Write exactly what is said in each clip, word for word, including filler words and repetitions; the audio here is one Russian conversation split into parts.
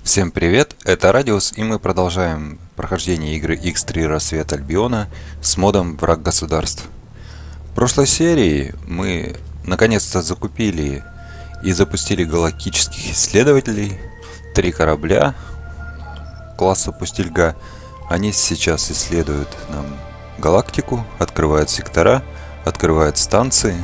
Всем привет, это Радиус, и мы продолжаем прохождение игры икс три Рассвет Альбиона с модом Враг Государств. В прошлой серии мы наконец-то закупили и запустили галактических исследователей, три корабля класса Пустельга. Они сейчас исследуют нам галактику, открывают сектора, открывают станции.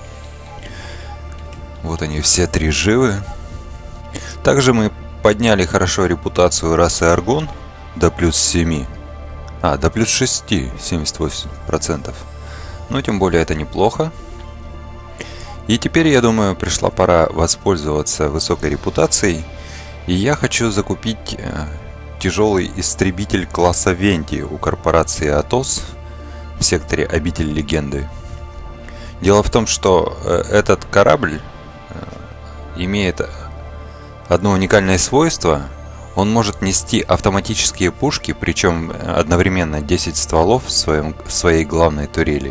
Вот они все три живы. Также мы подняли хорошо репутацию расы Аргон до плюс семь. А, до плюс шесть, семьдесят восемь процентов. Но тем более это неплохо. И теперь, я думаю, пришла пора воспользоваться высокой репутацией. И я хочу закупить э, тяжелый истребитель класса Венти у корпорации Атос в секторе Обитель Легенды. Дело в том, что э, этот корабль э, имеет одно уникальное свойство. Он может нести автоматические пушки, причем одновременно десять стволов в, своем, в своей главной турели.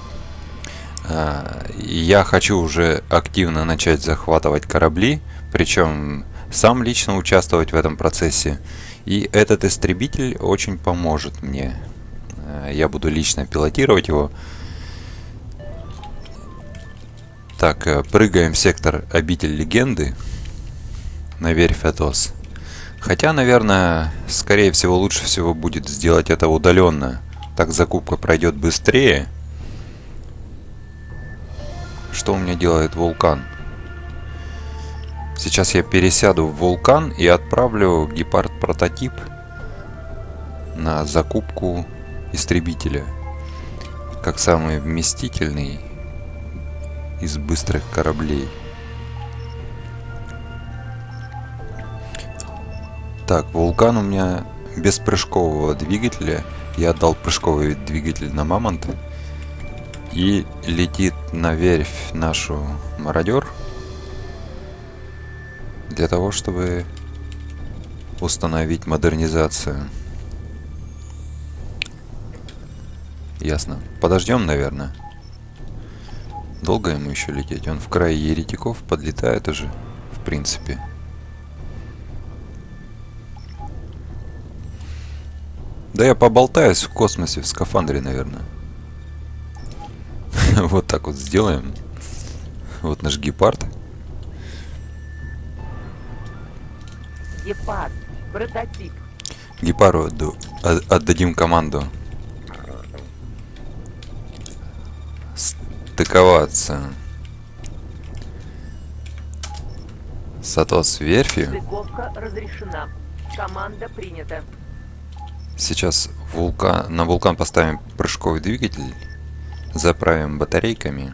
Я хочу уже активно начать захватывать корабли, причем сам лично участвовать в этом процессе. И этот истребитель очень поможет мне. Я буду лично пилотировать его. Так, прыгаем в сектор Обитель Легенды. На верфь Атос. Хотя, наверное, скорее всего, лучше всего будет сделать это удаленно. Так закупка пройдет быстрее. Что у меня делает Вулкан? Сейчас я пересяду в Вулкан и отправлю Гепард прототип на закупку истребителя. Как самый вместительный из быстрых кораблей. Так, Вулкан у меня без прыжкового двигателя. Я отдал прыжковый двигатель на Мамонт. И летит на верфь нашу Мародер. Для того, чтобы установить модернизацию. Ясно. Подождем, наверное. Долго ему еще лететь? Он в край еретиков подлетает уже, в принципе. Да я поболтаюсь в космосе в скафандре, наверное. Вот так вот сделаем. Вот наш гепард. Гепард, прототип. Гепарду отдадим команду стыковаться с Атос верфью. Стыковка разрешена. Команда принята. Сейчас вулкан, на Вулкан поставим прыжковый двигатель, заправим батарейками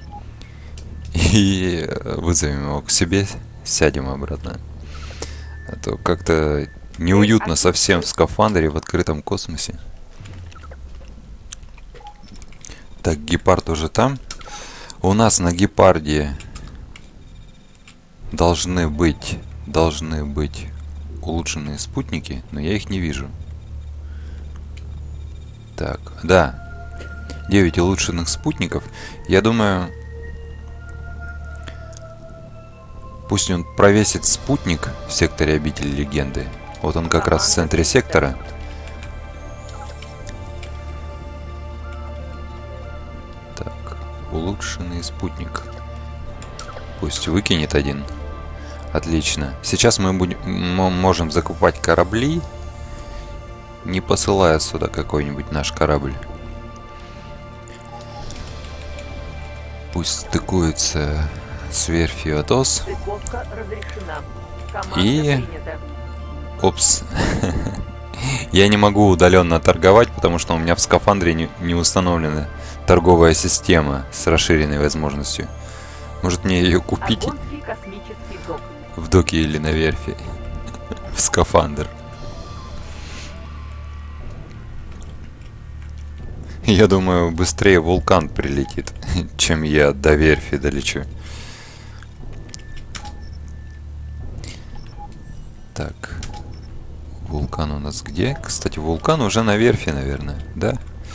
и вызовем его к себе, сядем обратно. А то как-то неуютно совсем в скафандре в открытом космосе. Так, Гепард уже там. У нас на Гепарде должны быть, должны быть улучшенные спутники, но я их не вижу. Так, да, девять улучшенных спутников. Я думаю, пусть он провесит спутник в секторе Обители Легенды. Вот он как раз в центре сектора. Так, улучшенный спутник. Пусть выкинет один. Отлично. Сейчас мы будем, мы можем закупать корабли, не посылая сюда какой-нибудь наш корабль. Пусть стыкуется с верфью Атос. И... Опс. Я не могу удаленно торговать, потому что у меня в скафандре не, не установлена торговая система с расширенной возможностью. Может мне ее купить в доке или на верфи? В скафандр. Я думаю, быстрее Вулкан прилетит, чем я до верфи долечу. Так. Вулкан у нас где? Кстати, Вулкан уже на верфи, наверное, да?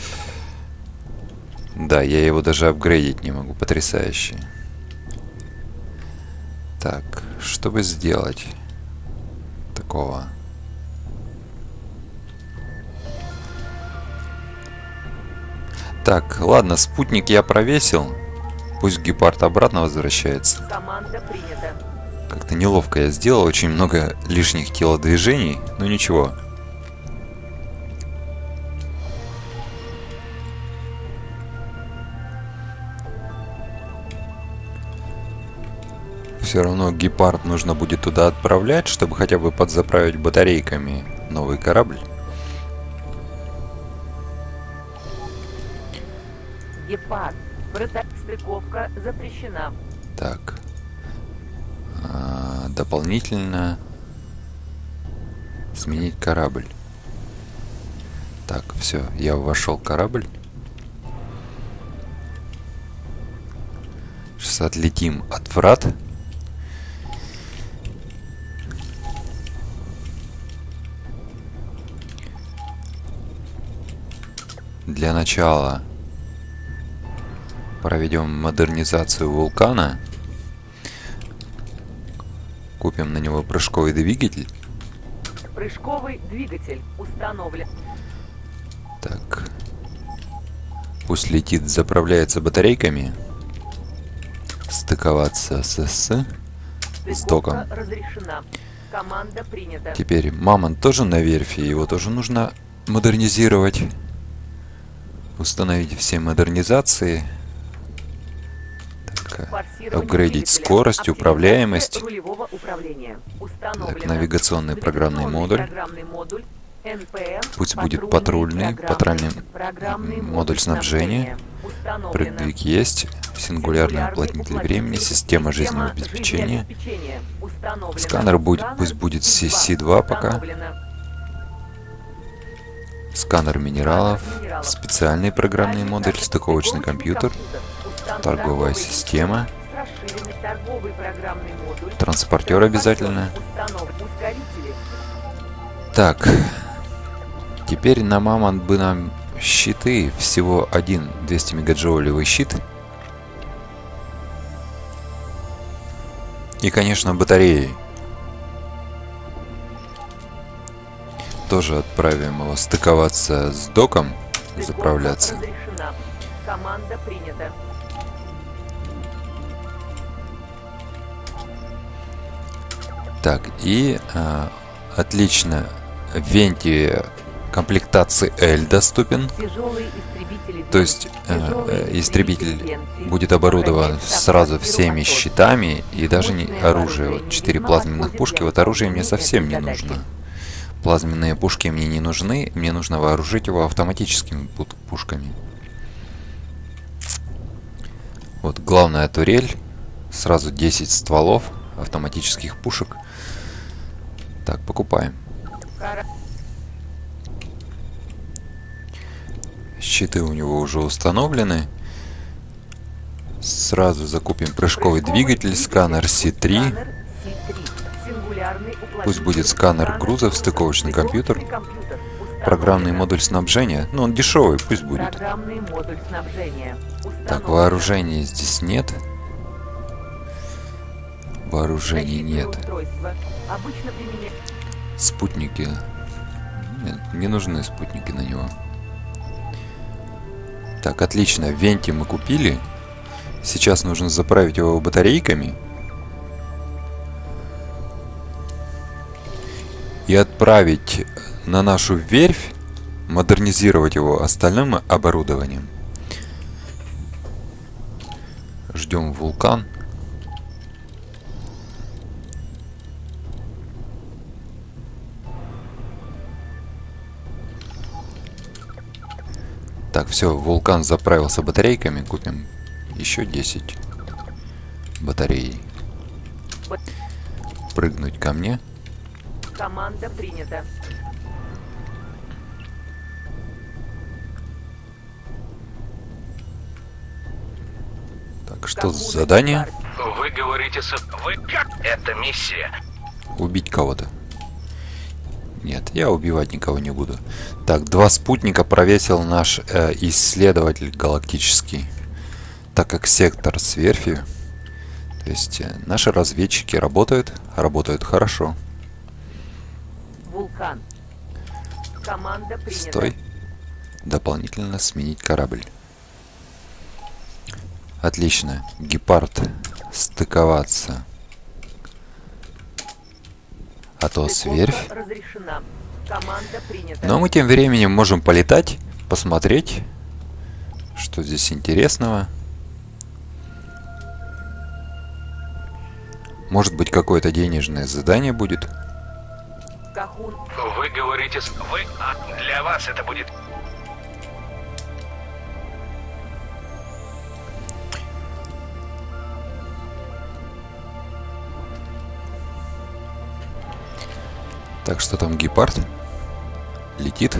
Да, я его даже апгрейдить не могу. Потрясающе. Так, чтобы сделать такого. Так, ладно, спутник я провесил. Пусть гепард обратно возвращается. Команда принята. Как-то неловко я сделал, очень много лишних телодвижений, но ничего. Все равно гепард нужно будет туда отправлять, чтобы хотя бы подзаправить батарейками новый корабль. Гепард. Брата- Стыковка запрещена. Так. А, дополнительно сменить корабль. Так, все, я вошел в корабль. Сейчас отлетим от врат. Для начала проведем модернизацию вулкана. Купим на него прыжковый двигатель. Прыжковый двигатель установлен. Так. Пусть летит, заправляется батарейками. Стыковаться с с, с доком. Стыковка разрешена. Команда принята. Теперь Мамонт тоже на верфи, его тоже нужно модернизировать. Установить все модернизации. Так, Форсирование апгрейдить двигателя. скорость, Оптимизация управляемость. рулевого управления. Установлено. Так, навигационный программный модуль. Программный модуль. эн пэ эм. Пусть будет патрульный, патрульный Программный модуль снабжения. Установлено. Прыгдвиг есть. Сингулярный уплотнитель времени. Система жизненного обеспечения. Установлено. Сканер будет, пусть будет си два пока. Установлено. Сканер минералов. Специальный программный модуль. Стыковочный компьютер. Торговая система. Транспортер обязательно. Так. Теперь на Мамонт бы нам щиты. Всего один двести мегаджоулевый щит. И, конечно, батареи. Тоже отправим его стыковаться с доком. Заправляться. Команда принята. Так, и а, отлично. Венти комплектации L доступен. То есть э, истребитель будет оборудован сразу всеми щитами и даже не оружие. Вот четыре плазменных пушки. Вот оружие мне совсем не нужно. Плазменные пушки мне не нужны. Мне нужно вооружить его автоматическими пушками. Вот главная турель. Сразу десять стволов автоматических пушек. Так, покупаем. Щиты у него уже установлены. Сразу закупим прыжковый двигатель, сканер си три. Пусть будет сканер грузов, стыковочный компьютер. Программный модуль снабжения. Ну, он дешевый, пусть будет. Так, вооружения здесь нет. Вооружений нет. Спутники. Нет, не нужны спутники на него. Так, отлично. Венти мы купили. Сейчас нужно заправить его батарейками. И отправить на нашу верфь, модернизировать его остальным оборудованием. Ждем вулкан. Так, все, вулкан заправился батарейками. Купим еще десять батарей. Прыгнуть ко мне. Команда принята. Так, что за задание? Вы говорите с... Вы как? Это миссия. Убить кого-то. Нет, я убивать никого не буду. Так, два спутника провесил наш э, исследователь галактический. Так как сектор с верфью. То есть э, наши разведчики работают, работают хорошо. Хан. Команда принята. Стой. Дополнительно сменить корабль. Отлично. Гепард. Стыковаться. А то сверфь. Стыковка разрешена. Команда принята. Но мы тем временем можем полетать, посмотреть, что здесь интересного. Может быть, какое-то денежное задание будет. Кахун. Вы говорите... с- Вы... А, для вас это будет... Так, что там гепард? Летит.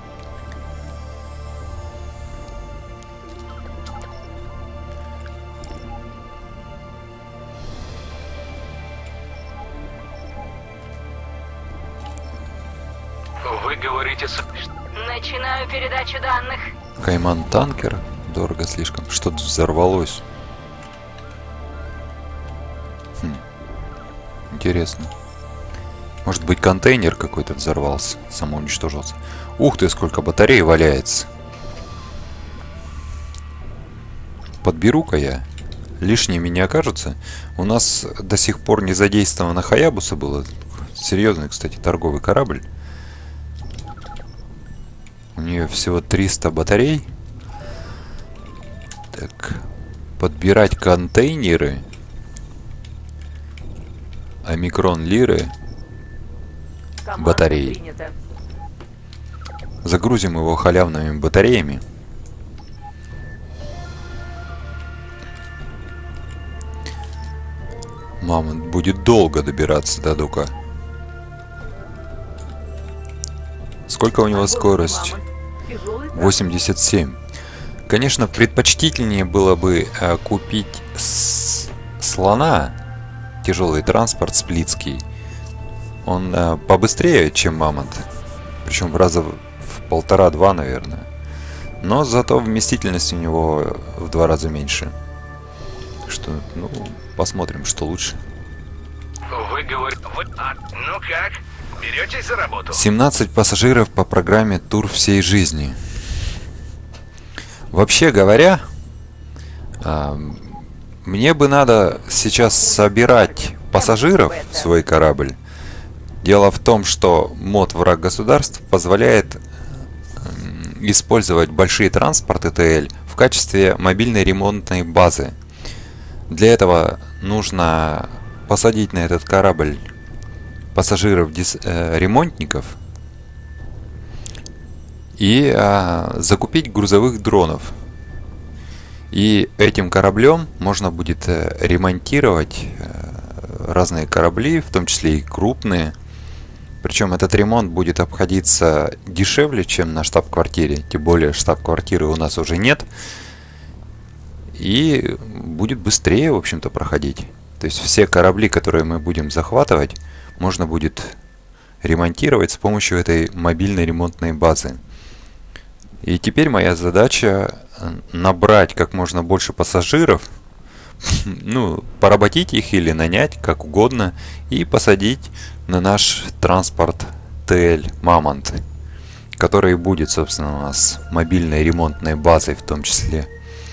Вы говорите... с- Начинаю передачу данных. Кайман танкер. Дорого слишком. Что-то взорвалось. Хм. Интересно. Может быть, контейнер какой-то взорвался, самоуничтожился. Ух ты, сколько батарей валяется. Подберу-ка я. Лишними не окажется. У нас до сих пор не задействована Хаябуса было. Серьезный, кстати, торговый корабль. У нее всего триста батарей. Так. Подбирать контейнеры. Омикрон лиры. Команда Батареи. принята. Загрузим его халявными батареями. Мамонт будет долго добираться до Дука. Сколько у него Огонь, скорость? Мамонт. Тяжелый танк. восемьдесят семь. Конечно, предпочтительнее было бы э, купить с- слона, тяжелый транспорт сплитский. Он э, побыстрее, чем Мамонт. Причем в раза в в полтора-два, наверное. Но зато вместительность у него в два раза меньше. Что, ну, посмотрим, что лучше. Вы говорите... Вы... А, ну как? Беретесь за работу? семнадцать пассажиров по программе «Тур всей жизни». Вообще говоря, а, мне бы надо сейчас собирать пассажиров в свой корабль. Дело в том, что мод «Враг государств» позволяет м, использовать большие транспорты Т Л в качестве мобильной ремонтной базы. Для этого нужно посадить на этот корабль пассажиров-ремонтников и а, закупить грузовых дронов. И этим кораблем можно будет э, ремонтировать э, разные корабли, в том числе и крупные. Причем этот ремонт будет обходиться дешевле, чем на штаб-квартире. Тем более штаб-квартиры у нас уже нет. И будет быстрее, в общем-то, проходить. То есть все корабли, которые мы будем захватывать, можно будет ремонтировать с помощью этой мобильной ремонтной базы. И теперь моя задача набрать как можно больше пассажиров, ну, поработить их или нанять, как угодно, и посадить на наш транспорт Т Л Мамонт, который будет, собственно, у нас мобильной ремонтной базой в том числе.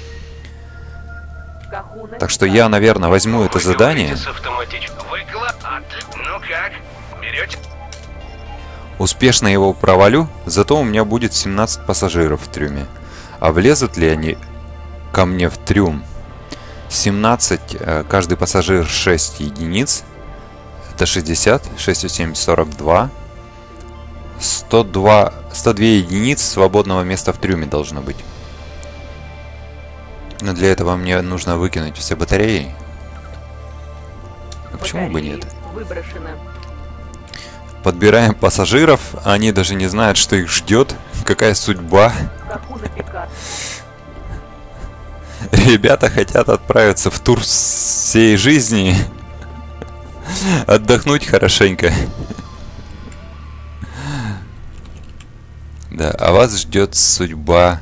Кахуна. Так что я, наверное, возьму это Вы задание. говорите с автоматич... Вы кла... А, ну как? Берете? Успешно его провалю, зато у меня будет семнадцать пассажиров в трюме. А влезут ли они ко мне в трюм? семнадцать, э, каждый пассажир шесть единиц. Это шестьдесят, шесть и семь, сорок два. сто два, сто две единиц свободного места в трюме должно быть. Но для этого мне нужно выкинуть все батареи. А почему бы Батареи нет? Выброшено. Подбираем пассажиров, они даже не знают, что их ждет, какая судьба. Кахуна Пикат. Ребята хотят отправиться в тур всей жизни, отдохнуть хорошенько. Да, а вас ждет судьба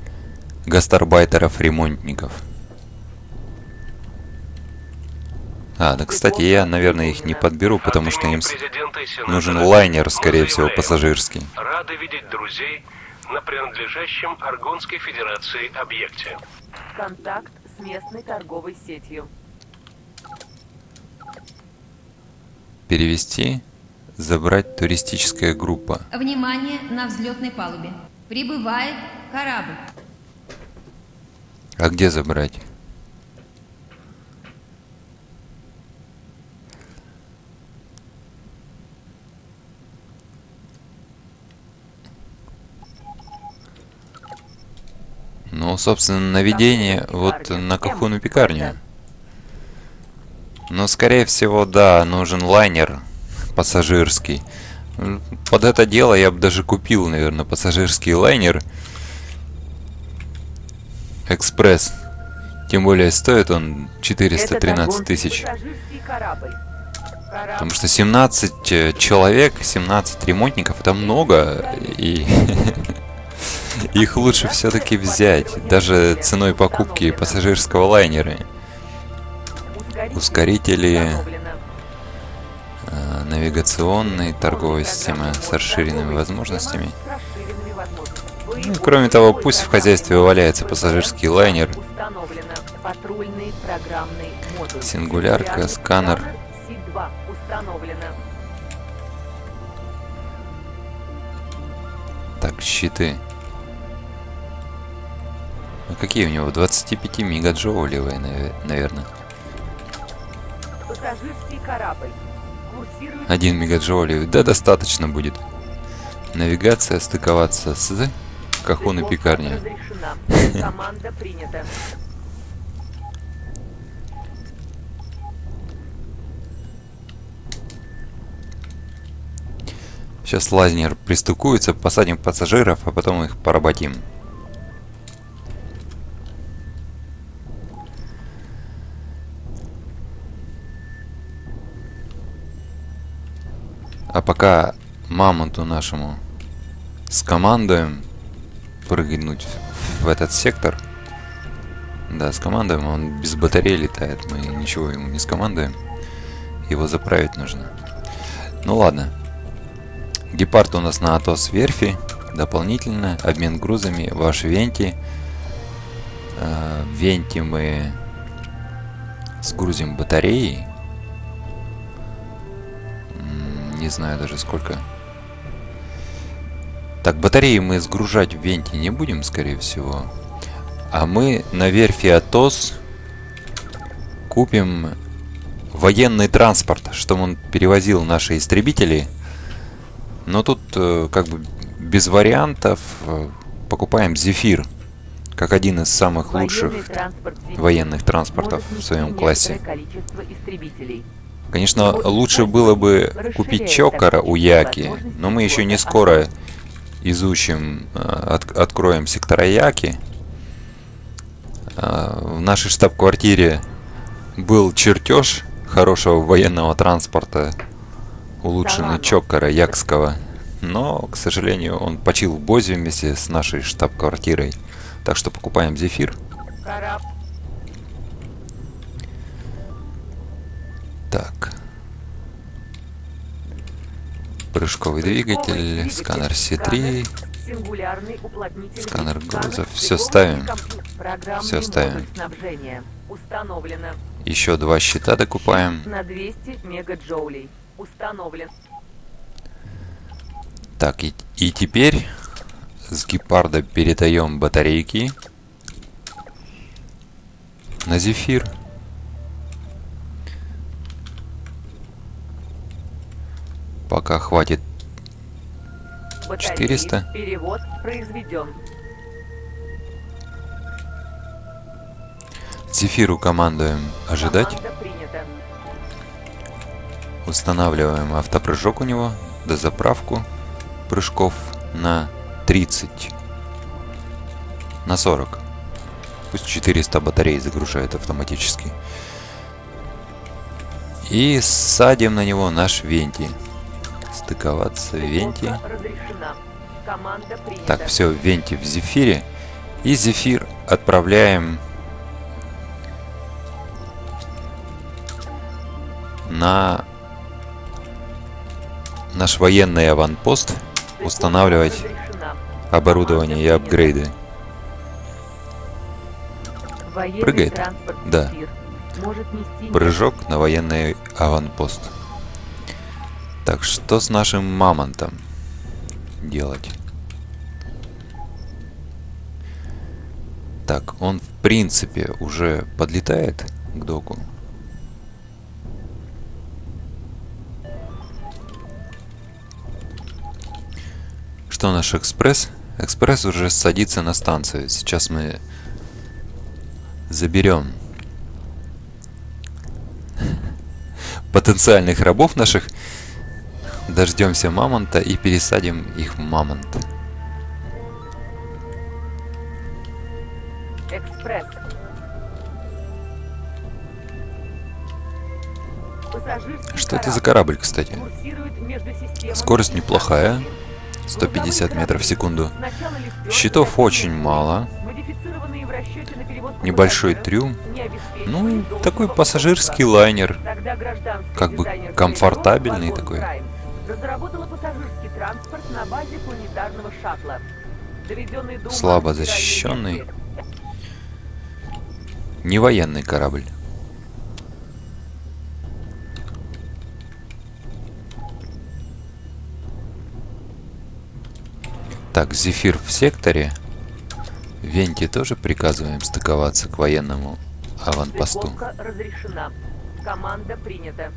гастарбайтеров-ремонтников. А, да, кстати, я, наверное, их не подберу, потому что им с- Президента и сенатора нужен лайнер, скорее мы всего, заявляем, пассажирский. Рады видеть друзей на принадлежащем Аргонской Федерации объекте. Контакт с местной торговой сетью. Перевести, забрать туристическая группа. Внимание на взлетной палубе. Прибывает корабль. А где забрать? Ну, собственно, наведение вот на Кахуну пекарню. Но, скорее всего, да, нужен лайнер пассажирский. Под это дело я бы даже купил, наверное, пассажирский лайнер Экспресс. Тем более стоит он четыреста тринадцать тысяч. Пассажирский корабль. Корабль. Потому что семнадцать э, человек, семнадцать ремонтников, это много. И их лучше все-таки взять. Даже ценой покупки пассажирского лайнера. Ускорители, э, навигационные, торговая система с расширенными возможностями. Ну, кроме того, пусть в хозяйстве валяется пассажирский лайнер. Установлено. Патрульный программный модуль. Сингулярка, сканер. Си два установлено. Так, щиты. А какие у него? двадцать пять мегаджоулевые, наверное. Пассажирский корабль. Курсирует. один мегаджоулевый. Да, достаточно будет. Навигация, стыковаться с Кахуной пекарни. Разрешена. Команда принята. Сейчас лайнер пристыкуется, посадим пассажиров, а потом их поработим. А пока мамонту нашему скомандуем прыгнуть в, в этот сектор. Да, скомандуем, он без батареи летает, мы ничего ему не скомандуем. Его заправить нужно. Ну ладно. Гепард у нас на Атос верфи. Дополнительно. Обмен грузами. Ваш Венти. Э, Венти мы сгрузим батареи. М, Не знаю даже сколько. Так, батареи мы сгружать в Венти не будем, скорее всего. А мы на верфи Атос купим военный транспорт, чтобы он перевозил наши истребители. Но тут э, как бы без вариантов э, покупаем Зефир, как один из самых лучших Военный транспорт «Зефир» военных транспортов может в своем нести классе. некоторое количество истребителей. Конечно, лучше было бы купить Чоккара у Яки, но мы еще не скоро изучим, э, от, откроем сектора Яки. Э, в нашей штаб-квартире был чертеж хорошего военного транспорта, улучшенный Чоккара Якского. Но, к сожалению, он почил в Бозе вместе с нашей штаб-квартирой. Так что покупаем Зефир. Корабль. Так. Прыжковый двигатель, сканер Си три, Сингулярный уплотнительный сканер грузов. сканер, Все прикованный ставим. компьютер, программный Все ставим. модуль снабжения. Установлено. Еще два щита докупаем. На двести мегаджоулей. Установлен. Так, и, и теперь с Гепарда передаем батарейки на Зефир. Пока хватит Батареи. четыреста. Перевод произведен. Зефиру командуем ожидать. Команда принята. Устанавливаем автопрыжок у него, дозаправку прыжков на тридцать, на сорок. Пусть четыреста батарей загружает автоматически. И садим на него наш Венти. Стыковаться, Венти. Разрешена. Команда принята. Так, все, Венти в Зефире. И Зефир отправляем на наш военный аванпост устанавливать Разрешена. оборудование и апгрейды. Военный Прыгает? транспорт Да. «Зефир» может нести Прыжок на военный аванпост. Так, что с нашим мамонтом делать? Так, он в принципе уже подлетает к доку. Что наш экспресс? Экспресс уже садится на станцию. Сейчас мы заберем потенциальных рабов наших, дождемся мамонта и пересадим их в мамонт. экспресс. Пассажирский Что это за корабль корабль, кстати? курсирует между системами Скорость неплохая. сто Грузовые пятьдесят метров в секунду. сначала лифтер, Щитов затем очень мало. модифицированные в расчете на перевозку Небольшой пассажиров, трюм. не обеспечивают Ну, должного такой комфорта. пассажирский лайнер. Тогда гражданский Как бы дизайнер комфортабельный Вагон такой. Prime разработала пассажирский транспорт на базе планетарного шаттла. Доведенный до ума Слабо стиральной защищенный. версии. Не военный корабль. Так, Зефир в секторе. Венти тоже приказываем стыковаться к военному аванпосту. Стыковка разрешена. Команда принята.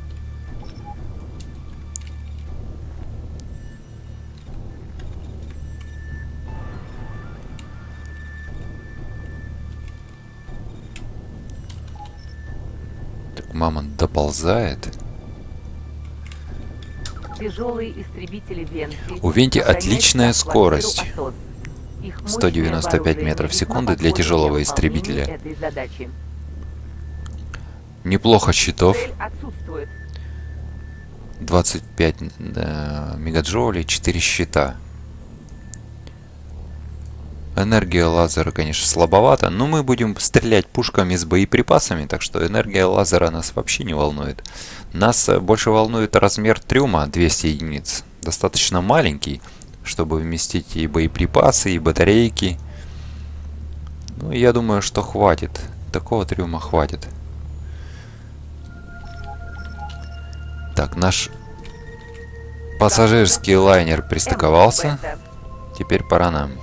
Так, мамонт доползает. Тяжелые истребители Венти. У Венти охраняют отличная штаб-квартиру скорость. Атос. Их мощное сто девяносто пять вооружение метров в весьма секунду для подходит тяжелого выполнению истребителя. этой задачи. Неплохо щитов. Цель отсутствует. двадцать пять да, мегаджоулей, четыре щита. Энергия лазера, конечно, слабовата, но мы будем стрелять пушками с боеприпасами, так что энергия лазера нас вообще не волнует. Нас э, больше волнует размер трюма двести единиц. Достаточно маленький, чтобы вместить и боеприпасы, и батарейки. Ну, я думаю, что хватит. Такого трюма хватит. Так, наш пассажирский лайнер пристыковался. Бета. Теперь пора нам.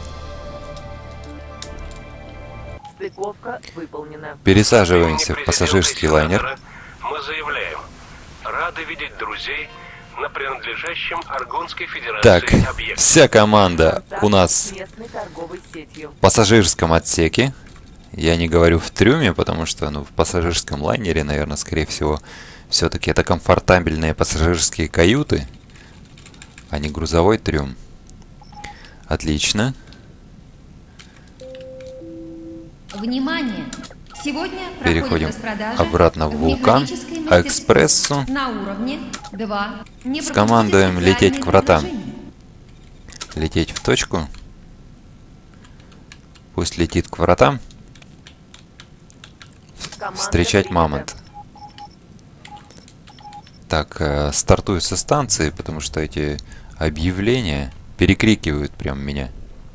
Стыковка выполнена. Пересаживаемся Имени в пассажирский президента лайнер. сенатора Мы заявляем, рады видеть друзей на принадлежащем Аргонской Федерации Так, объекте. вся команда Контакт у с нас местной торговой сетью. в пассажирском отсеке. Я не говорю в трюме, потому что ну, в пассажирском лайнере, наверное, скорее всего, все-таки это комфортабельные пассажирские каюты, а не грузовой трюм. Отлично. Внимание! Сегодня Переходим проходит распродажа обратно в Вулкан, механической а мастерской экспрессу на уровне два. Не скомандуем пропустите лететь к специальные вратам. предложения. Лететь в точку. Пусть летит к вратам. Команда Встречать принята. мамонт. Так, э, стартую со станции, потому что эти объявления перекрикивают прям меня.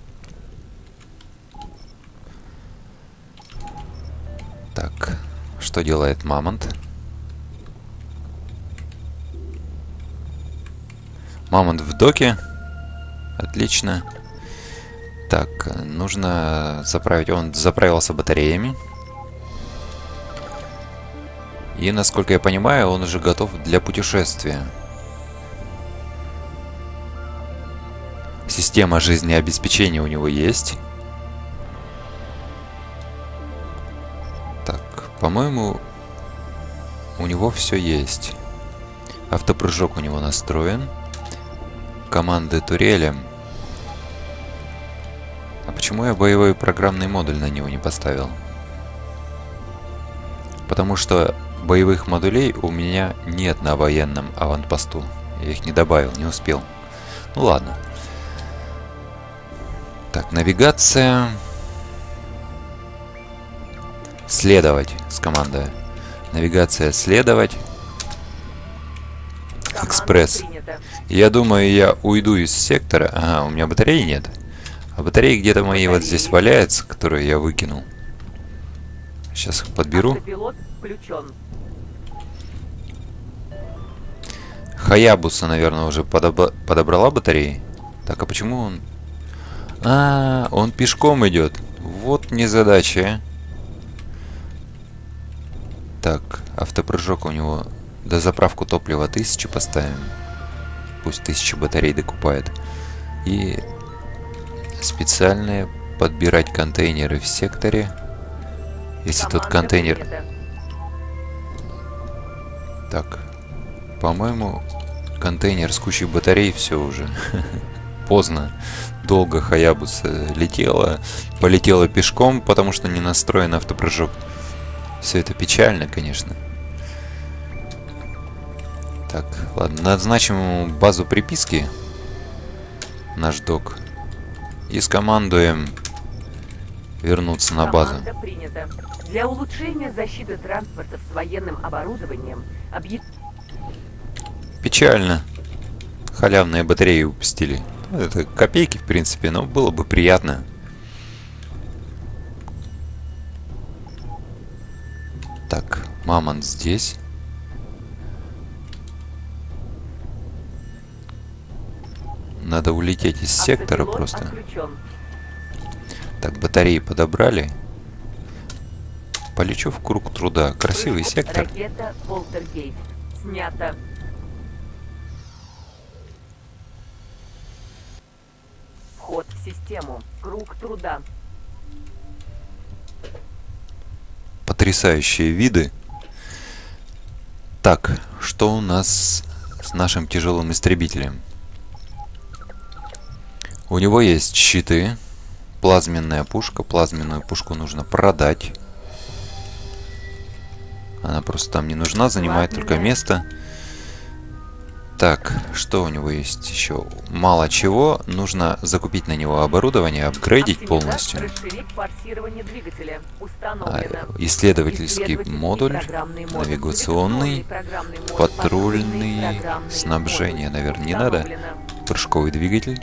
Так, что делает мамонт? Мамонт в доке. Отлично. Так, э, нужно заправить. Он заправился батареями. И, насколько я понимаю, он уже готов для путешествия. Система жизнеобеспечения у него есть. Так, по-моему, у него все есть. Автопрыжок у него настроен. Команды турелем. А почему я боевой программный модуль на него не поставил? Потому что боевых модулей у меня нет на военном аванпосту. Я их не добавил, не успел. Ну ладно. Так, навигация. Следовать с командой. Навигация следовать. Экспресс. Я думаю, я уйду из сектора. Ага, у меня батареи нет. А батареи где-то мои вот здесь валяются, которые я выкинул. Сейчас их подберу. Автопилот включен. Хаябуса, наверное, уже подобра... подобрала батареи. Так, а почему он... А, он пешком идет. Вот незадача. Так, автопрыжок у него. До заправку топлива тысячу поставим. Пусть тысячу батарей докупает. И специальные подбирать контейнеры в секторе. Если тот контейнер... Принято. Так, по-моему, контейнер с кучей батарей все уже. Поздно. Долго Хаябуса летела. Полетела пешком, потому что не настроен автопрыжок. Все это печально, конечно. Так, ладно. Назначим ему базу приписки. Наш док. И скомандуем вернуться на базу. Команда принята. Для улучшения защиты транспорта с военным оборудованием объ... Печально. Халявные батареи упустили. Это копейки, в принципе, но было бы приятно. Так, Мамонт здесь. Надо улететь из сектора Автопилот просто. отключен. Так, батареи подобрали. Полечу в круг труда. Красивый Прыжок сектор. Ракета Полтергейст. Снято. Вход в систему. Круг труда. Потрясающие виды. Так, что у нас с нашим тяжелым истребителем? У него есть щиты. Плазменная пушка. Плазменную пушку нужно продать. Она просто там не нужна, занимает только место. Так, что у него есть еще? Мало чего. Нужно закупить на него оборудование, апгрейдить полностью. Расширить форсирование двигателя. А, Установлено. исследовательский модуль, программный модуль, навигационный, программный модуль, патрульный, программный снабжение, модуль. наверное, не надо. Установлено. Прыжковый двигатель.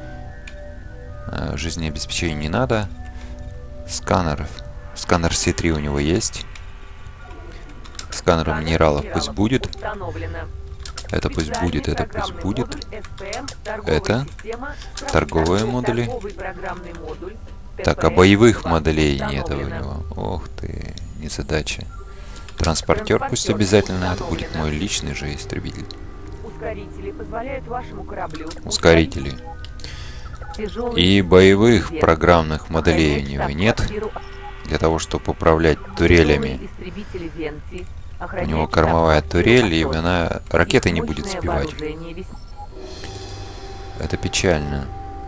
А, жизнеобеспечение не надо. Сканер. Сканер Си три у него есть. Сканер Сканер минералов пусть будет. Установлено. Это пусть Специальный будет, это пусть программный будет. модуль эс пэ эм, торговая Это система, торговые торговый модули. программный модуль, Так, а тэ пэ эм боевых два моделей нет у установлено. него. Ох ты, незадача. Транспортер пусть обязательно. Это будет мой личный же истребитель. Ускорители позволяют вашему кораблю Ускорители. тяжелые И боевых вверх, программных моделей у охранять него нет. штаб-квартиру, Для того, чтобы управлять тяжелые турелями. истребители Венти, У охранять него кормовая штаб-квартиру турель, и Атос. она ракеты не Их будет мощное сбивать. вооружение вес- Это печально.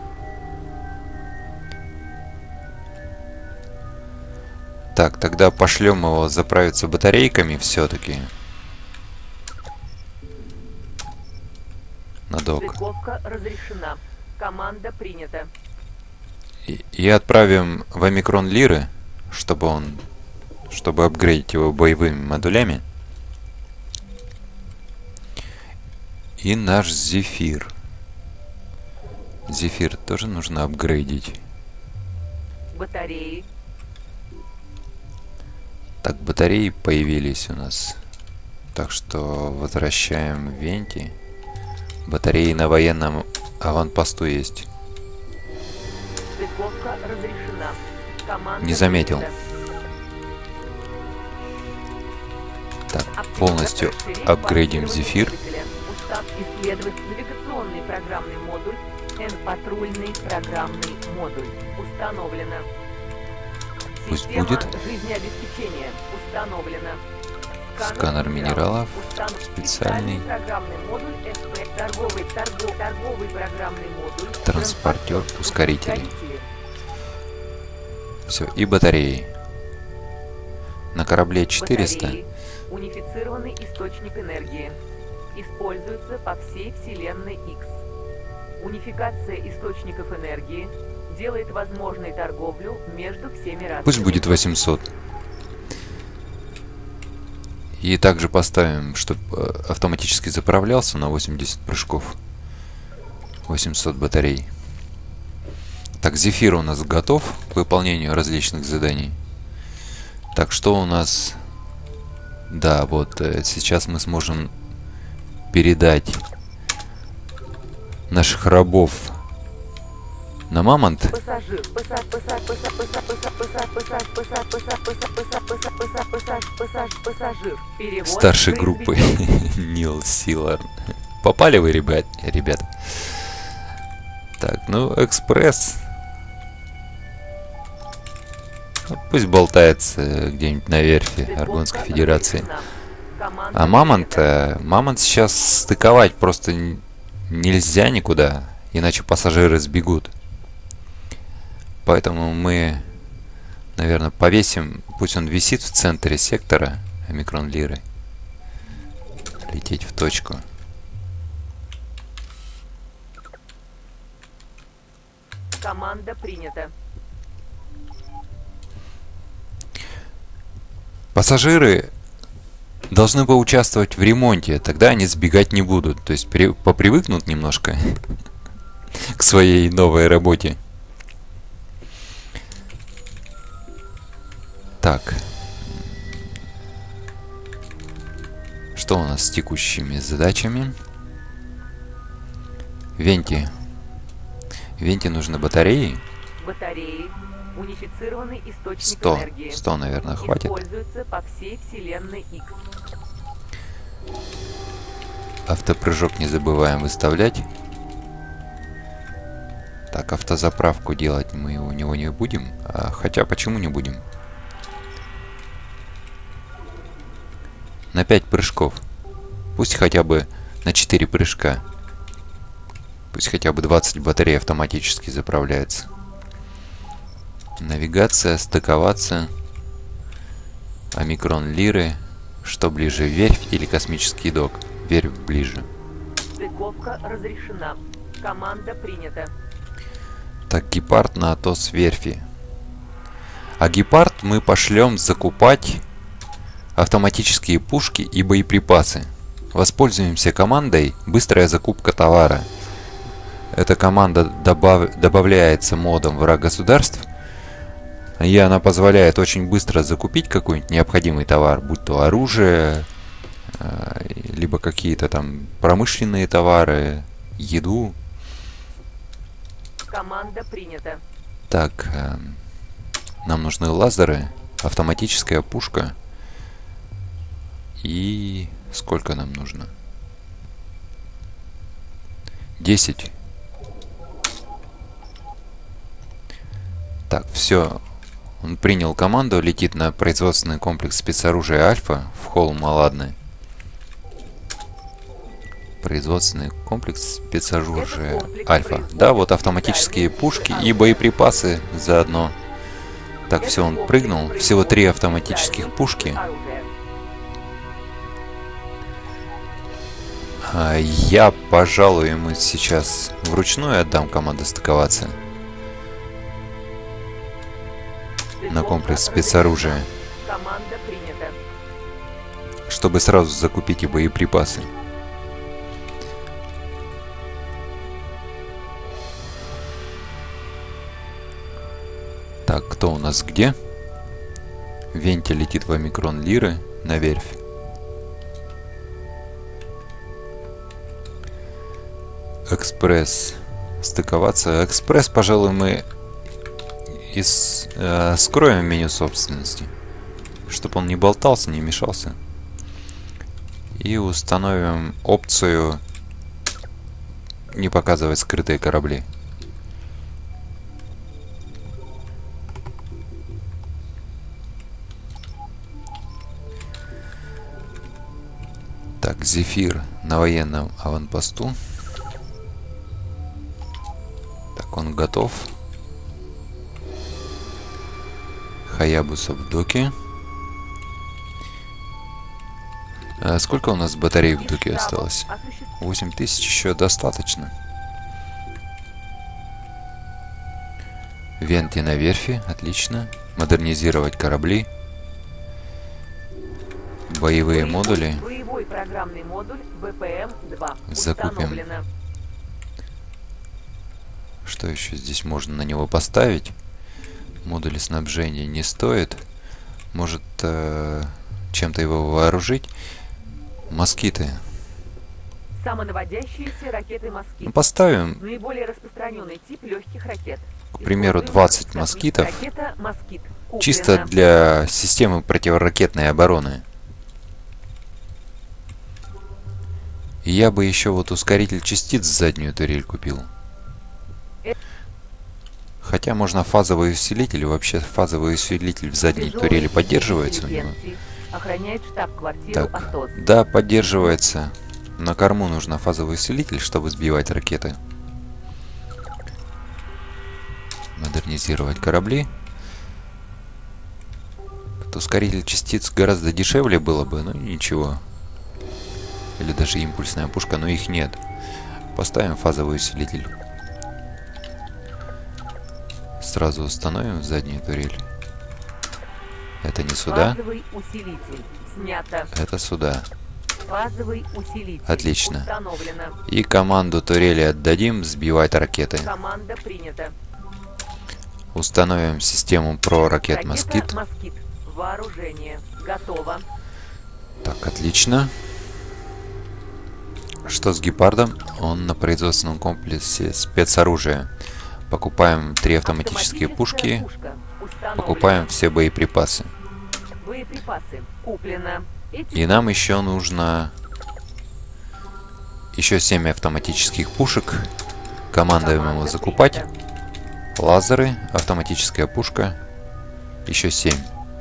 Так, тогда пошлем его заправиться батарейками все-таки. На док. Стыковка разрешена. Команда принята. И, и отправим в Омикрон Лиры, чтобы он... Чтобы апгрейдить его боевыми модулями. И наш Зефир. Зефир тоже нужно апгрейдить. Батареи. Так, батареи появились у нас. Так что возвращаем Венти. Батареи на военном аванпосту есть. Стыковка разрешена. Команда Не заметил. принята. Так, Активно полностью расширить апгрейдим форсирование Зефир. двигателя. Устав исследовать навигационный программный модуль. Н-патрульный программный модуль. Установлено. Пусть Система будет. жизнеобеспечения. Установлено. Сканер минералов. Установ- Специальный. программный модуль эс пэ. Торговый, торгов- торговый программный модуль. Транспортер, ускорители. Ускорители. Все, и батареи. На корабле четыреста. Батареи. Унифицированный источник энергии. Используется по всей Вселенной X. Унификация источников энергии делает возможной торговлю между всеми расами. Пусть будет восемьсот. И также поставим, чтобы автоматически заправлялся на восемьдесят прыжков. восемьсот батарей. Так, Зефир у нас готов к выполнению различных заданий. Так, что у нас... Да, вот э, сейчас мы сможем передать наших рабов на Мамонт. Пассажир, пассаж, пассаж, пассаж, пассаж, пассаж, пассаж, пассаж, пассаж, пассаж, пассаж, пассаж, пассаж, пассаж, пассажир. Перевод Старшей группы Нил Силар. Попали вы, ребят, ребят. Так, ну, экспресс. Ну, пусть болтается где-нибудь на верфи Аргонской Федерации. А Мамонт, э, Мамонт сейчас стыковать просто нельзя никуда, иначе пассажиры сбегут. Поэтому мы, наверное, повесим, пусть он висит в центре сектора омикрон Лиры. Лететь в точку. Команда принята. Пассажиры должны поучаствовать в ремонте, тогда они сбегать не будут. То есть при, попривыкнут немножко к своей новой работе. Так. Что у нас с текущими задачами? Венти. Венти нужны батареи. Батареи. Унифицированный источник сто. энергии. сто, наверное, хватит. Используется по всей вселенной X. Автопрыжок не забываем выставлять. Так, автозаправку делать мы у него не будем. А, хотя, почему не будем? На пять прыжков. Пусть хотя бы на четыре прыжка. Пусть хотя бы двадцать батарей автоматически заправляется. Навигация, стыковаться. Омикрон Лиры. Что ближе, верфь или космический док? Верфь ближе. Стыковка разрешена. Команда принята. Так, Гепард на Атос верфи. А Гепард мы пошлем закупать автоматические пушки и боеприпасы. Воспользуемся командой «Быстрая закупка товара». Эта команда добав... добавляется модом «Враг государств». И она позволяет очень быстро закупить какой-нибудь необходимый товар, будь то оружие, либо какие-то там промышленные товары, еду. Команда принята. Так, э, нам нужны лазеры, автоматическая пушка. И сколько нам нужно? десять. Так, все. Он принял команду, летит на производственный комплекс спецоружия Альфа в холм Аладны. Производственный комплекс спецоружия Альфа. Да, вот автоматические пушки и боеприпасы заодно. Так, все, он прыгнул. Всего три автоматических пушки. А я, пожалуй, ему сейчас вручную отдам команду стыковаться на комплекс спецоружия, Команда принята. чтобы сразу закупить и боеприпасы. Так, кто у нас где? Венти летит в омикрон Лиры на верфь. Экспресс. Стыковаться. Экспресс, пожалуй, мы из, э, скроем меню собственности, чтобы он не болтался, не мешался. И установим опцию не показывать скрытые корабли. Так, Зефир на военном аванпосту. Так, он готов. Хаябуса в доке. А сколько у нас батарей в доке осталось? восемь тысяч еще достаточно. Венти на верфи, отлично. Модернизировать корабли. боевые модули. Боевой программный модуль бэ пэ эм два Закупим. установлено. Что еще здесь можно на него поставить? Модули снабжения не стоит. Может, э, чем-то его вооружить? Москиты. Самонаводящиеся ракеты «Москит». Ну, поставим, Наиболее распространенный тип легких ракет. к примеру, двадцать москитов. Ракета «Москит» куплена. Чисто для системы противоракетной обороны. И я бы еще вот ускоритель частиц заднюю турель купил. Хотя можно фазовый усилитель. Вообще фазовый усилитель в задней Тяжелые турели поддерживается у него. интеллигенции. Охраняет штаб-квартиру Так, АТОС. да, поддерживается. На корму нужно фазовый усилитель, чтобы сбивать ракеты. Модернизировать корабли. Тут ускоритель частиц гораздо дешевле было бы, но ничего. Или даже импульсная пушка, но их нет. Поставим фазовый усилитель. Сразу установим в заднюю турель. Это не сюда. Фазовый усилитель. Снято. Это сюда. Фазовый усилитель. Отлично. Установлено. И команду турели отдадим сбивать ракеты. Команда принята. Установим систему про ракет Ракета Москит. «Москит». Вооружение. Готово. Так, отлично. Что с Гепардом? Он на производственном комплексе спецоружия. Покупаем три автоматические пушки. Пушка. Установлена. Покупаем все боеприпасы. Боеприпасы. Куплено. Эти И нам еще нужно еще семь автоматических пушек. Командуем его команда закупать. принята. Лазеры, автоматическая пушка. Еще семь.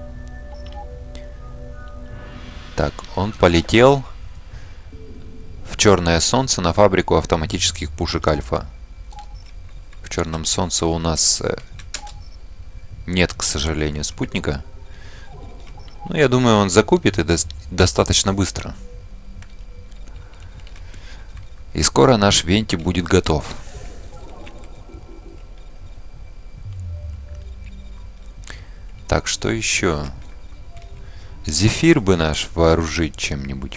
Так, он полетел в Черное Солнце на фабрику автоматических пушек Альфа. В Черном Солнце у нас э, нет, к сожалению, спутника. Но я думаю, он закупит и дос- достаточно быстро. И скоро наш Венти будет готов. Так, что еще? Зефир бы наш вооружить чем-нибудь.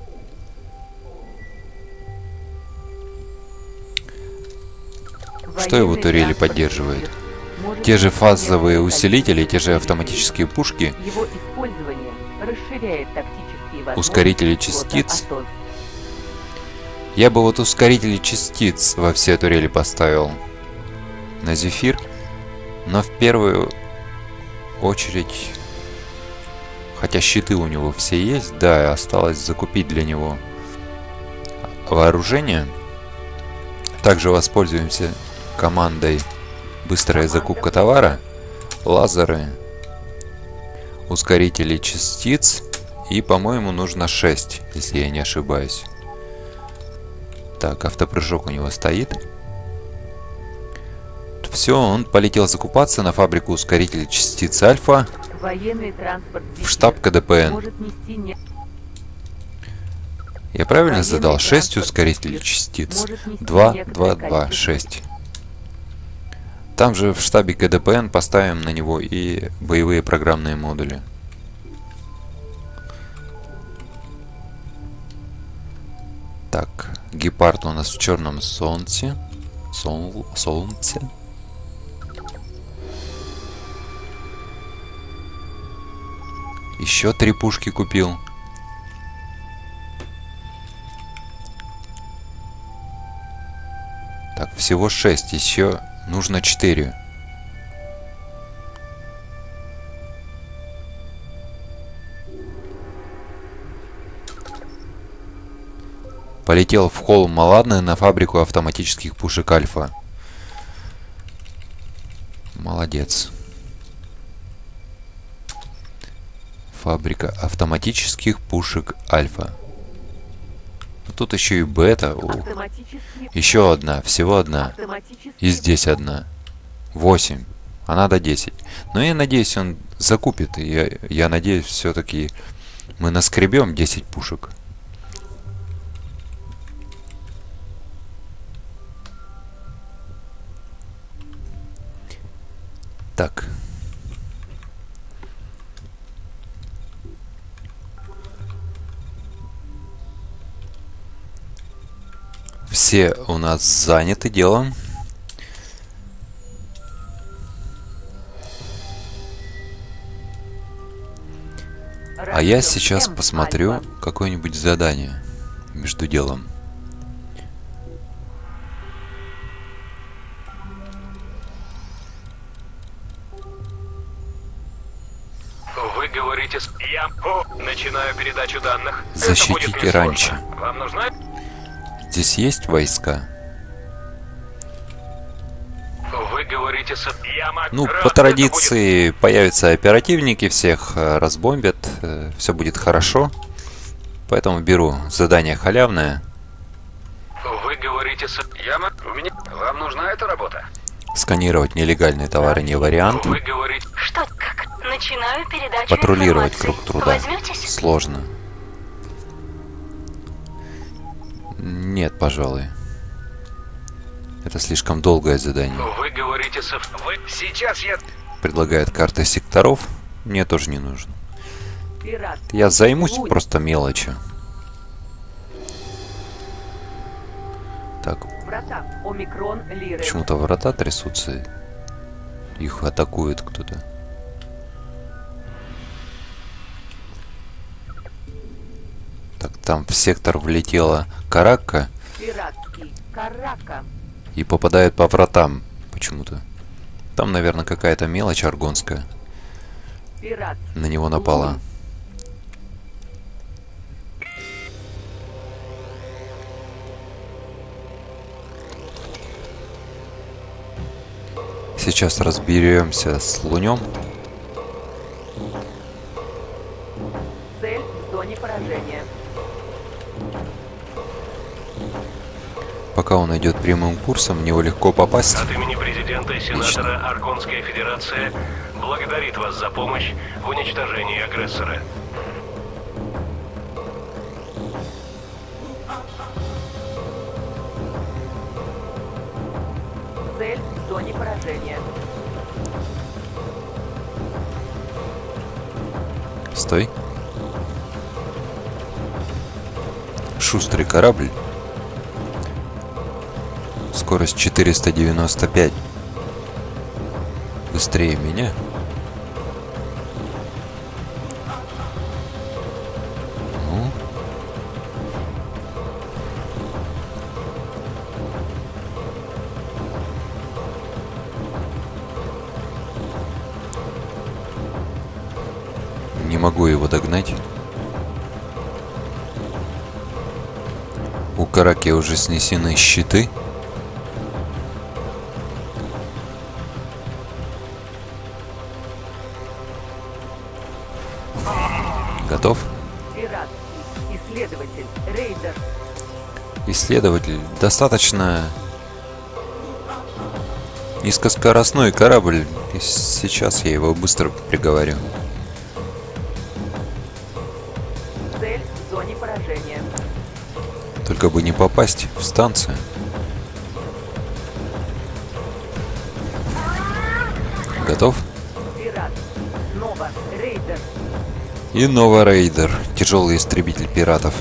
Что его Военный турели транспорт поддерживает? может Те же нести фазовые необходимое усилители, те же количество автоматические пушки, Его использование расширяет тактические возможности ускорители флота частиц. АТОС. Я бы вот ускорители частиц во все турели поставил на Зефир, но в первую очередь, хотя щиты у него все есть, да, осталось закупить для него вооружение. Также воспользуемся командой «Быстрая закупка товара», лазеры, ускорители частиц и, по-моему, нужно шесть, если я не ошибаюсь. Так, автопрыжок у него стоит. Все, он полетел закупаться на фабрику ускорителей частиц Альфа Военный транспорт в штаб ка дэ пэ эн. может нести не... Я правильно Военный задал? шесть транспорт ускорителей «Зефир» частиц. может нести два, некоторое два, два, количество- шесть. Там же в штабе ка дэ пэ эн поставим на него и боевые программные модули. Так, Гепард у нас в Черном Солнце. Сол... Солнце. Еще три пушки купил. Так, всего шесть, еще нужно четыре. Полетел в холм Маладны на фабрику автоматических пушек Альфа. Молодец. Фабрика автоматических пушек Альфа. Тут еще и бета. Ух. Автоматические... Еще одна, всего одна. автоматические- И здесь одна. Восемь. А надо десять. Но я надеюсь, он закупит. И я, я надеюсь, все-таки мы наскребем десять пушек. Так. Все у нас заняты делом. А я сейчас посмотрю какое-нибудь задание между делом. Вы говорите с... Я О, начинаю передачу данных. Защитите раньше. Вам нужна? Здесь есть войска? Вы говорите с... Я мог... Ну, Рад, по это традиции появятся оперативники, всех э, разбомбят, э, все будет хорошо. Поэтому беру задание халявное. будет- Вы говорите с... Я мог... У меня... Вам нужна эта работа? Сканировать нелегальные товары не вариант. Вы говорите... Что, как? Начинаю передачу Патрулировать информации. круг труда. Возьметесь? Сложно. Нет, пожалуй. Это слишком долгое задание. Вы говорите с... Вы... Сейчас я... Предлагает карты секторов. Мне тоже не нужно. Пират. Я займусь Лунь. просто мелочью. Так, Врата. Омикрон Лиры. почему-то врата трясутся. Их атакует кто-то. Так, там в сектор влетела Каракка Пиратский. Карака. и попадает по вратам почему-то. Там, наверное, какая-то мелочь аргонская Пиратский. на него напала. Лунь. Сейчас разберемся с Лунем. Цель в зоне поражения. Пока он идет прямым курсом, в него легко попасть. От имени президента и сенатора Аргонская Федерация благодарит вас за помощь в уничтожении агрессора. Цель в зоне поражения. Стой. Шустрый корабль. Скорость четыреста девяносто пять. Быстрее меня. Ну. Не могу его догнать. У Караки уже снесены щиты. Готов? Пиратский. Исследователь. Рейдер. Исследователь. Достаточно низкоскоростной корабль. И сейчас я его быстро приговорю. Цель в зоне поражения. Только бы не попасть в станцию. Готов? Пират. Нова. Рейдер. И Нова Рейдер. Тяжелый истребитель пиратов.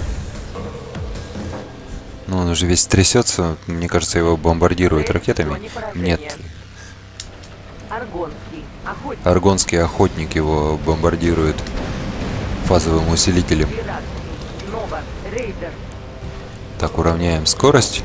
Ну, он уже весь трясется. Мне кажется, его бомбардируют Цель в ракетами. зоне поражения. Нет. Аргонский. Охотник. Аргонский охотник его бомбардирует фазовым усилителем. Пиратский. Нова. Рейдер. Так, уравняем скорость.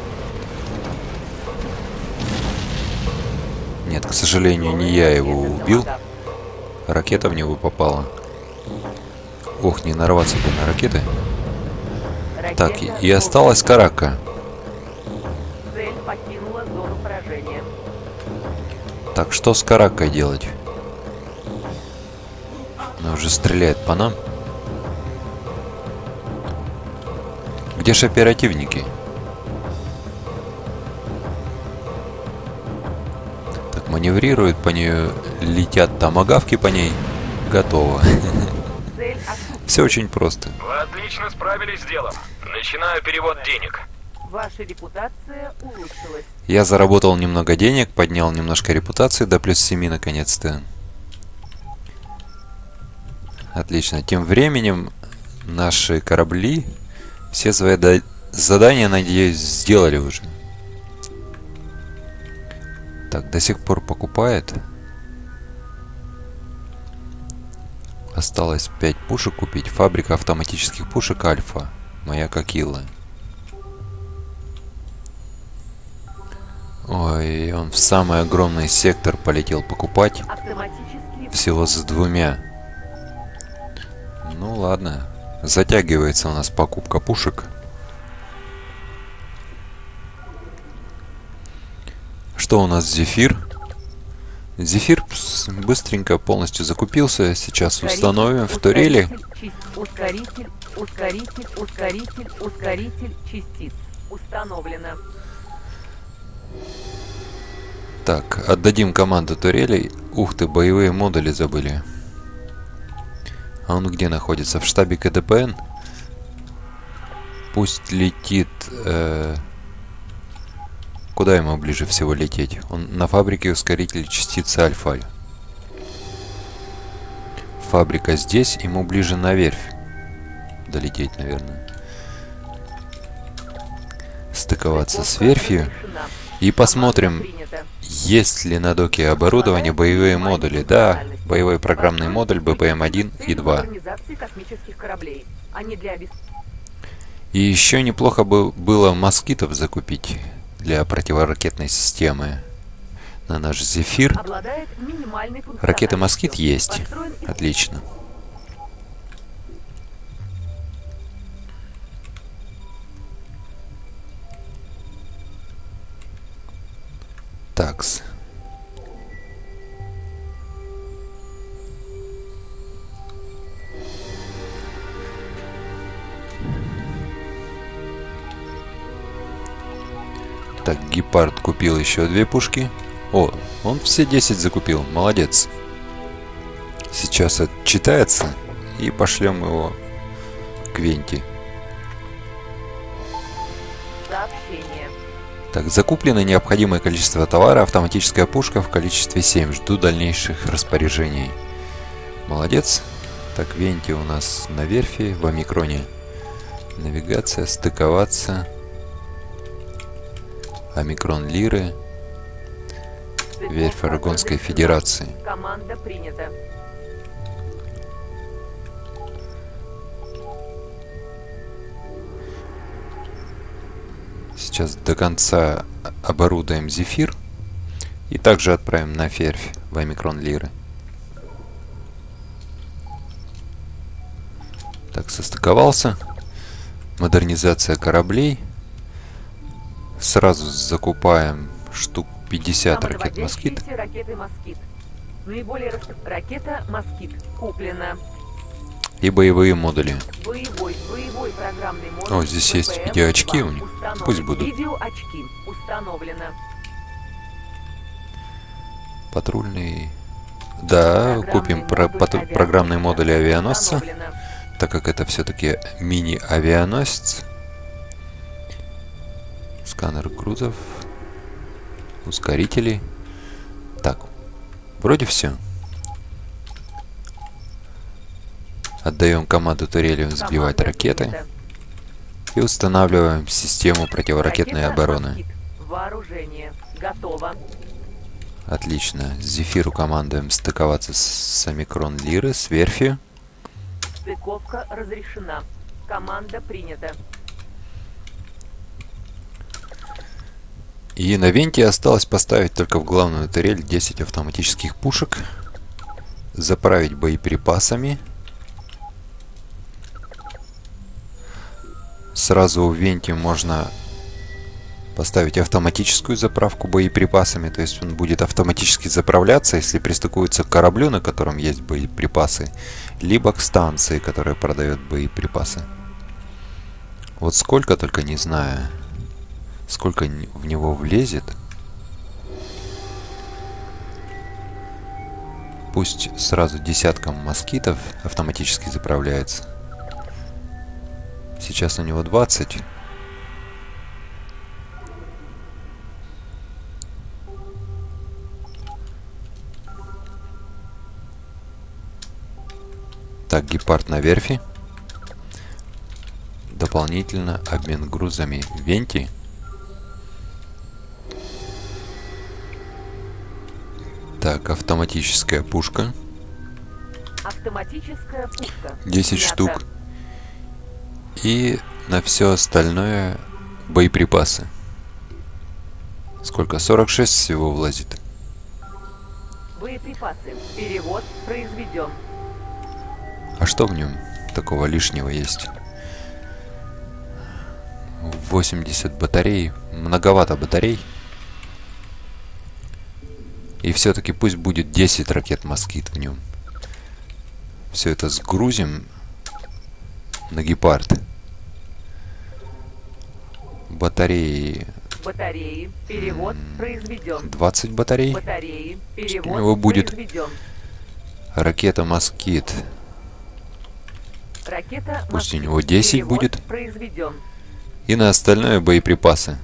Нет, к сожалению, не я его убил. Ракета в него попала. Ох, не нарваться бы на ракеты. Так, и, и осталась Карака. Цель покинула зону поражения. Так, что с Каракой делать? Она уже стреляет по нам. Где же оперативники? Так, маневрирует по нее, летят томагавки по ней. Готово. Цель отсутствует. Все очень просто. Вы отлично справились с делом. Начинаю перевод денег. Ваша репутация улучшилась. Я заработал немного денег, поднял немножко репутации до плюс семи наконец-то. Отлично. Тем временем наши корабли все свои задание, надеюсь, сделали уже. Так, до сих пор покупает. Осталось пять пушек купить. Фабрика автоматических пушек Альфа. Моя Кокилла. Ой, он в самый огромный сектор полетел покупать. Всего с двумя. Ну ладно. Затягивается у нас покупка пушек. Что у нас Зефир? Зефир быстренько полностью закупился. Сейчас установим в турели. Ускоритель, ускоритель, ускоритель, ускоритель частиц. Установлено. Так, отдадим команду турелей. Ух ты, боевые модули забыли. А он где находится? В штабе ка дэ пэ эн? Пусть летит... Э, куда ему ближе всего лететь? Он на фабрике ускорителя частицы Альфа. Фабрика здесь, ему ближе на верфь долететь, наверное. Стыковаться с верфью. И посмотрим, есть ли на доке оборудование боевые модули. Да, боевой программный модуль бэ пэ эм один и два. И еще неплохо бы было москитов закупить для противоракетной системы на наш Зефир. Ракеты москит есть. Отлично. Такс. Так, Гепард купил еще две пушки. О, он все десять закупил. Молодец. Сейчас отчитается и пошлем его к Венти. Сообщение. Так, закуплено необходимое количество товара. Автоматическая пушка в количестве семь. Жду дальнейших распоряжений. Молодец. Так, Венти у нас на верфи, в Омикроне. Навигация, стыковаться. Омикрон Лиры. Верфь Аргонской Федерации. Команда принята. Сейчас до конца оборудуем Зефир. И также отправим на верфь в Омикрон Лиры. Так, состыковался. Модернизация кораблей. Сразу закупаем штук пятьдесят ракет Москит. Ракеты Москит. Наиболее рас... Ракета Москит куплена. И боевые модули. Боевой, боевой программный модуль. О, здесь есть видеоочки у них. Пусть будут. Видеоочки установлено. Патрульный. Да, купим про патру... программные модули авианосца. Так как это все-таки мини-авианосец. Сканер грузов. Ускорителей. Так. Вроде все. Отдаем команду турелям сбивать ракеты. И устанавливаем систему противоракетной обороны. Вооружение готово. Отлично. Зефиру командуем стыковаться с Омикрон Лиры, с верфью. Стыковка разрешена. Команда принята. И на Венте осталось поставить только в главную турель десять автоматических пушек. Заправить боеприпасами. Сразу в Венте можно поставить автоматическую заправку боеприпасами. То есть он будет автоматически заправляться, если пристыкуется к кораблю, на котором есть боеприпасы. Либо к станции, которая продает боеприпасы. Вот сколько только не знаю. Сколько в него влезет. Пусть сразу десятком москитов автоматически заправляется. Сейчас у него двадцать. Так, Гепард на верфи. Дополнительно дополнительно обмен грузами. Венти. Так, автоматическая пушка. Автоматическая пушка. десять Снято. штук. И на все остальное боеприпасы. Сколько? сорок шесть всего влазит. Боеприпасы. Перевод произведен. А что в нем такого лишнего есть? восемьдесят батарей. Многовато батарей. И все-таки пусть будет десять ракет «Москит» в нем. Все это сгрузим на гепард. Батареи. Батареи. Перевод произведен. двадцать батарей. Батареи. Перевод У него будет произведен. ракета «Москит». Ракета Пусть у «Москит». него десять Перевод будет. произведен. И на остальное боеприпасы.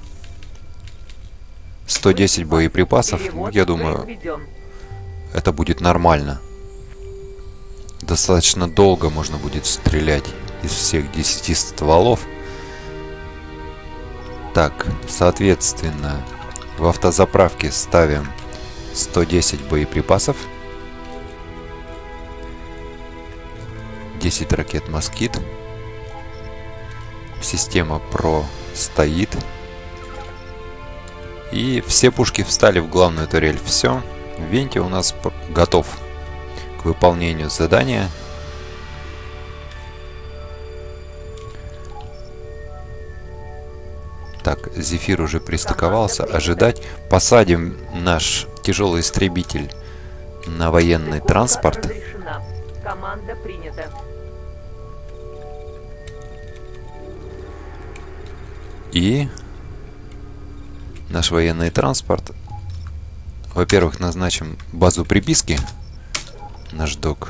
сто десять боеприпасов, Перевод я думаю, произведен. это будет нормально. Достаточно долго можно будет стрелять из всех десяти стволов. Так, соответственно, в автозаправке ставим сто десять боеприпасов. десять ракет «Москит». Система ПРО стоит. И все пушки встали в главную турель. Все. Венти у нас готов к выполнению задания. Так, Зефир уже пристыковался. Ожидать. Посадим наш тяжелый истребитель на военный Стыковка транспорт. разрешена. Команда принята. И наш военный транспорт, во-первых, назначим базу приписки, наш док,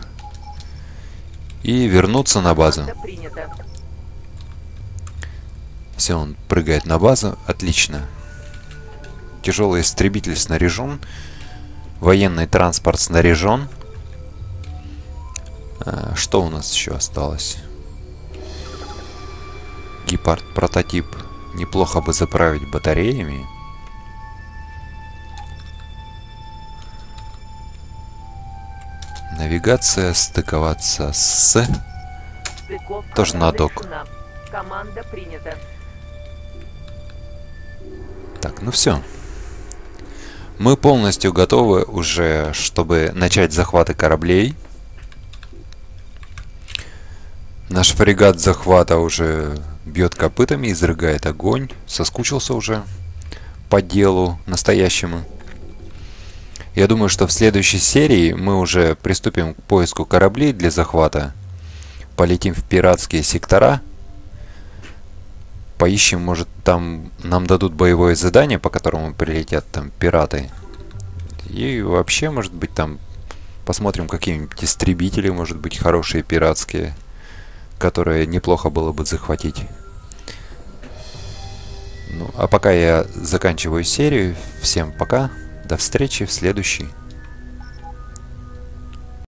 и вернуться на базу. Команда принята. Все, он прыгает на базу, отлично. Тяжелый истребитель снаряжен, военный транспорт снаряжен. А, что у нас еще осталось? Гепард прототип. Неплохо бы заправить батареями. Навигация, стыковаться с... Стыковка Тоже на док. разрешена. Команда принята. Так, ну все. Мы полностью готовы уже, чтобы начать захваты кораблей. Наш фрегат захвата уже бьет копытами, изрыгает огонь. Соскучился уже по делу настоящему. Я думаю, что в следующей серии мы уже приступим к поиску кораблей для захвата. Полетим в пиратские сектора. Поищем, может, там нам дадут боевое задание, по которому прилетят там пираты. И вообще, может быть, там посмотрим какие-нибудь истребители, может быть, хорошие пиратские, которые неплохо было бы захватить. Ну, а пока я заканчиваю серию. Всем пока. До встречи в следующей.